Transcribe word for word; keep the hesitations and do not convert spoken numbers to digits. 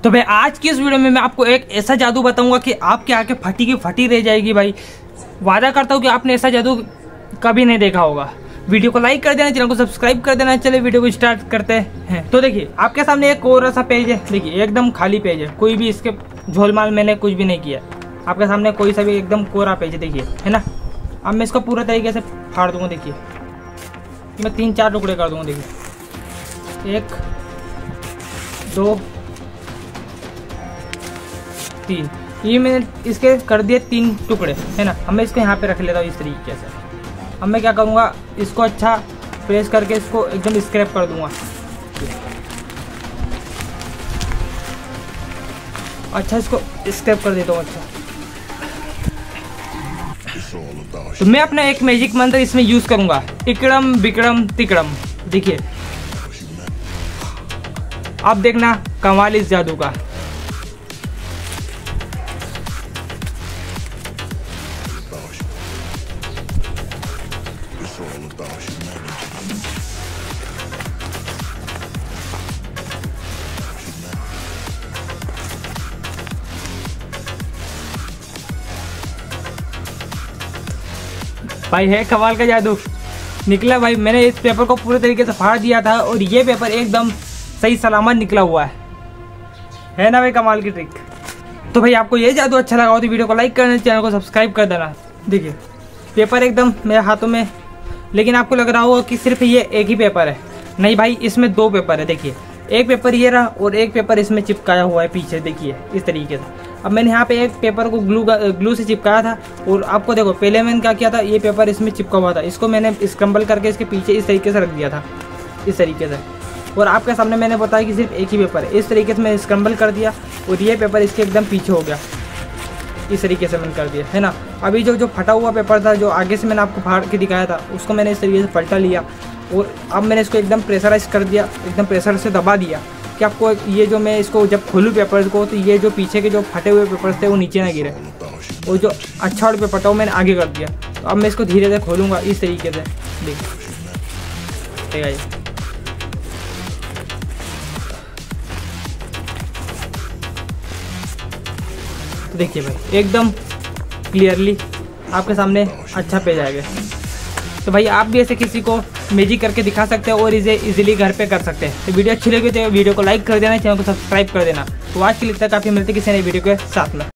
तो भाई आज की इस वीडियो में मैं आपको एक ऐसा जादू बताऊंगा कि आपकी आंखें फटी की फटी रह जाएगी। भाई वादा करता हूँ कि आपने ऐसा जादू कभी नहीं देखा होगा। वीडियो को लाइक कर देना, चैनल को सब्सक्राइब कर देना। चलिए वीडियो को स्टार्ट करते हैं। तो देखिए आपके सामने एक कोरा सा पेज है। देखिए एकदम खाली पेज है, कोई भी इसके झोलमाल मैंने कुछ भी नहीं किया। आपके सामने कोई सा भी एकदम कोरा पेज है, देखिए है ना। अब मैं इसको पूरा तरीके से फाड़ दूंगा। देखिए मैं तीन चार टुकड़े कर दूंगा। देखिए एक दो तीन, ये मैंने इसके कर दिए तीन टुकड़े, है ना। अब मैं इसको यहाँ पे रख लेता हूँ इस तरीके से। अब मैं क्या करूँगा, इसको अच्छा प्रेस करके इसको एकदम स्क्रैप कर दूंगा। अच्छा इसको स्क्रैप कर देता हूँ। अच्छा तो मैं अपना एक मैजिक मंत्र इसमें यूज करूंगा, इकड़म बिकड़म तिकड़म। देखिए आप देखना कमाल इस जादू का। भाई है कमाल का जादू निकला। भाई मैंने इस पेपर को पूरे तरीके से फाड़ दिया था और ये पेपर एकदम सही सलामत निकला हुआ है है ना भाई, कमाल की ट्रिक। तो भाई आपको ये जादू अच्छा लगा हो तो वीडियो को लाइक करना, चैनल को सब्सक्राइब कर देना। देखिए पेपर एकदम मेरे हाथों में, लेकिन आपको लग रहा होगा कि सिर्फ ये एक ही पेपर है। नहीं भाई, इसमें दो पेपर है। देखिए एक पेपर ये रहा और एक पेपर इसमें चिपकाया हुआ है पीछे। देखिए इस तरीके से। अब मैंने यहाँ पे एक पेपर को ग्लू ग्लू से चिपकाया था और आपको देखो पहले मैंने क्या किया था, ये पेपर इसमें चिपका हुआ था, इसको मैंने स्क्रम्बल करके इसके पीछे इस तरीके से रख दिया था, इस तरीके से। और आपके सामने मैंने बताया कि सिर्फ एक ही पेपर है। इस तरीके से मैंने स्क्रम्बल कर दिया और ये पेपर इसके एकदम पीछे हो गया। इस तरीके से मैंने कर दिया, है ना। अभी जो जो फटा हुआ पेपर था, जो आगे से मैंने आपको फाड़ के दिखाया था, उसको मैंने इस तरीके से पलटा लिया और अब मैंने इसको एकदम प्रेशराइज कर दिया, एकदम प्रेशर से दबा दिया कि आपको ये जो मैं इसको जब खोलूँ पेपर्स को तो ये जो पीछे के जो फटे हुए पेपर्स थे वो नीचे ना गिरे, और जो अच्छा वाला पेपर था वो मैंने आगे कर दिया। तो अब मैं इसको धीरे धीरे खोलूँगा इस तरीके से। देखिए ये तो देखिए भाई एकदम क्लियरली आपके सामने अच्छा पेज आएगा। तो भाई आप भी ऐसे किसी को मैजिक करके दिखा सकते हैं और इसे इजीली घर पे कर सकते हैं। तो वीडियो अच्छी लगी तो वीडियो को लाइक कर देना, चैनल को सब्सक्राइब कर देना। तो आज के लिए तक काफ़ी मिलते किसी नई वीडियो के साथ में।